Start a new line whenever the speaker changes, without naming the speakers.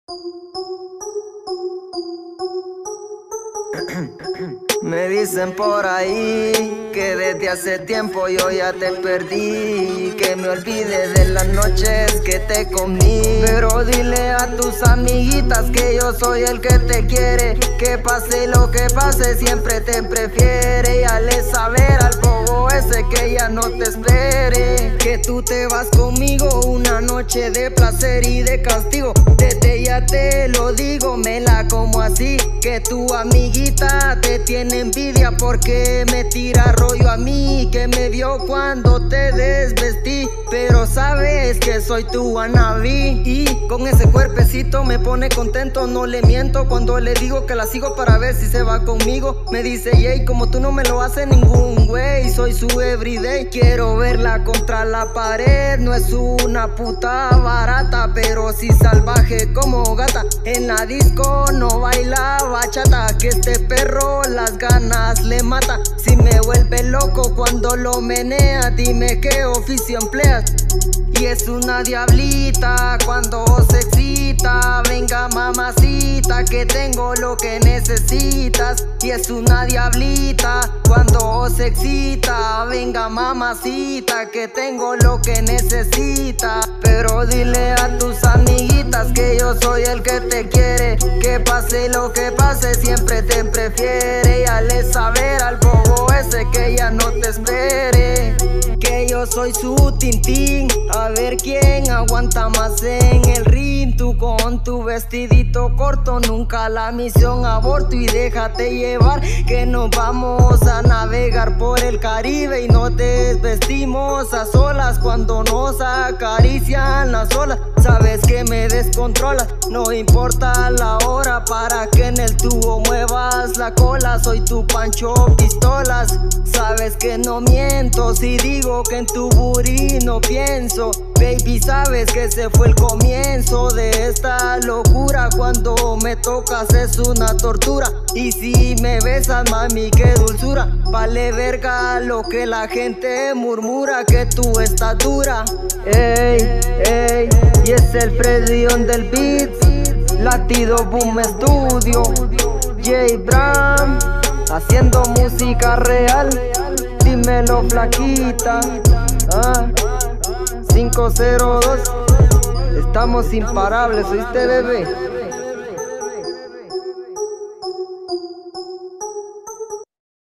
Me dicen por ahí que desde hace tiempo yo ya te perdí, que me olvide de las noches que te comí. Pero dile a tus amiguitas que yo soy el que te quiere, que pase lo que pase siempre te prefiere. Y hazle saber al bobo ese que ya no te espere, que tú te vas conmigo una noche de placer y de castigo. Desde ya te lo digo, me la como así, que tu amiguita te tiene envidia porque me tira rollo a mí, que me vio cuando te desvestí. Pero sabes que soy tu wannabe y con ese cuerpecito me pone contento. No le miento cuando le digo que la sigo para ver si se va conmigo. Me dice yey, como tú no me lo hace ningún güey, soy su everyday. Quiero verla contra la pared, no es una puta barata, pero sí salvaje como gata. En la disco no baila bachata, que este perro las ganas le mata. Si me vuelve loco cuando lo menea, dime qué oficio empleas. Y es una diablita cuando se excita, venga mamacita que tengo lo que necesitas. Y es una diablita cuando se excita, venga mamacita que tengo lo que necesitas. Pero dile a tus amiguitas que yo soy el que te quiere, que pase lo que pase siempre te prefiere. Y hazle saber al bobo ese que ya no te espere, que yo soy su Tintín, a ver quién aguanta más en el ring. Tú con tu vestidito corto, nunca la misión aborto. Y déjate llevar que nos vamos a navegar por el Caribe y nos desvestimos a solas cuando nos acarician las olas. Sabes que me descontrolas, no importa la hora para que en el tubo muevas la cola. Soy tu Pancho Pistolas, sabes que no miento si digo que en tu booty no pienso. Baby, sabes que ese fue el comienzo de esta locura. Cuando me tocas es una tortura, y si me besas, mami, qué dulzura. Vale verga lo que la gente murmura, que tú estás dura. Ey, ey, y es el Freddy on del beat, Latido Boom Studio, J Bram, haciendo música real. Dímelo, flaquita. 502, estamos imparables, ¿oíste, bebé?